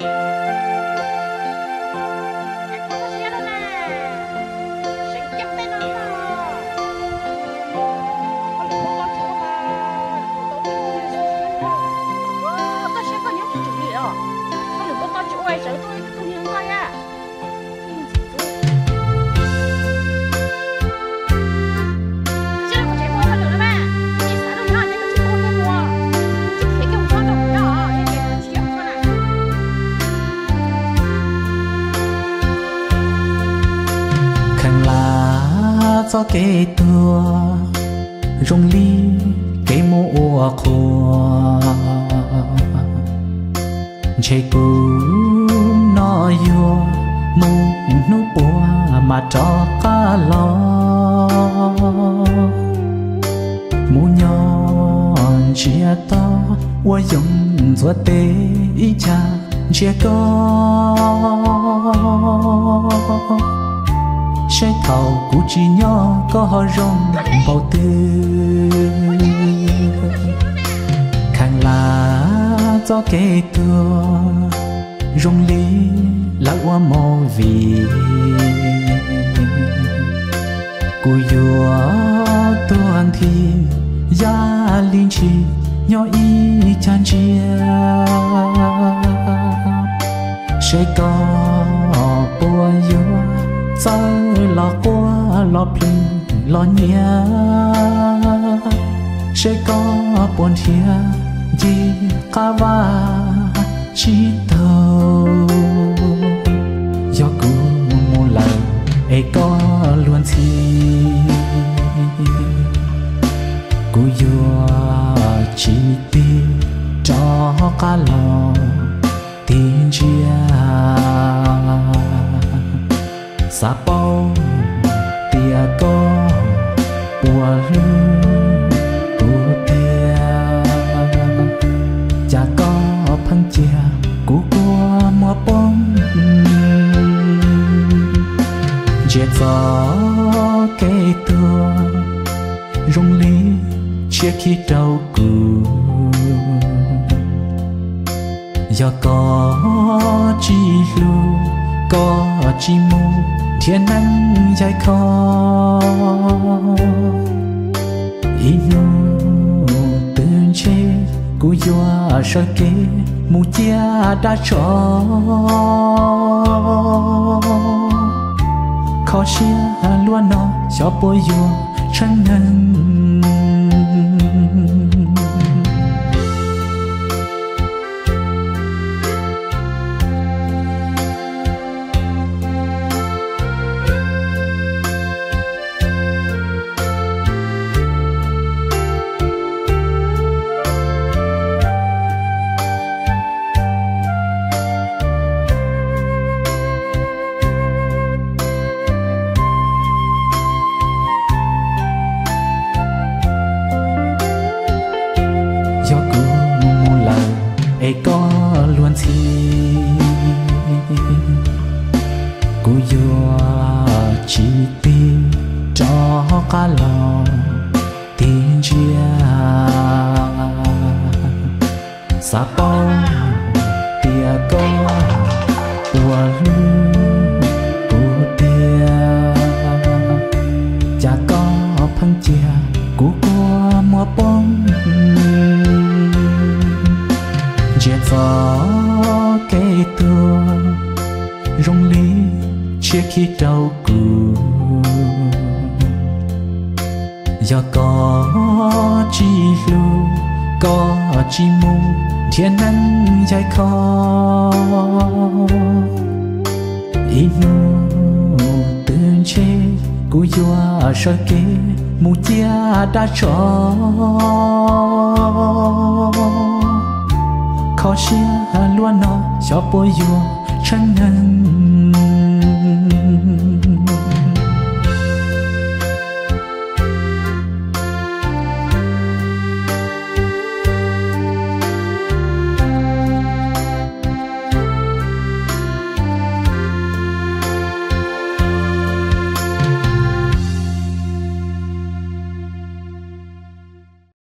cho cái tua rong ly cái mùa khô chạy cũng nói vô mù nụ bùa mà cho cá lo mù nhon chia to qua dùng gió tê cha chia có trái thầu cũ chỉ nhỏ có rong bao tư khang lá cho cái tua rong lý lá hoa màu vì cù dùa tuan thì giá linh chi nhỏ y chan chia sẽ có buồn dùa sao lo qua lo plin lo nhia sẽ có buồn thia gì cả va chỉ thâu do cứ một lần ấy có luôn gì cứ vừa chỉ tin cho cả lòng tin chia sa bao tia có bùa lưng bùa tia cha có phăng chia cú qua mùa bông chết gió cây tua rung lý chia khi trâu cù do có chi lu có chi mu thiên năng dài khó inu từng chế cú doa sơ kế mu chia đã cho khó chia luôn nó cho bôi doa chân ngân có luôn gì cô yêu chỉ tin cho cả lòng tin chia sa bao tia có bùa lưng bùa tia cha có phăng chia cú qua mùa bông chết gió cây tua rong lý chia khi trâu cù do có chi lu có chi mu thiên năng dài khó inu từng chế cú doa sơ kế mu chia đã cho khó chia luôn nó cho bôi dùa chân ngân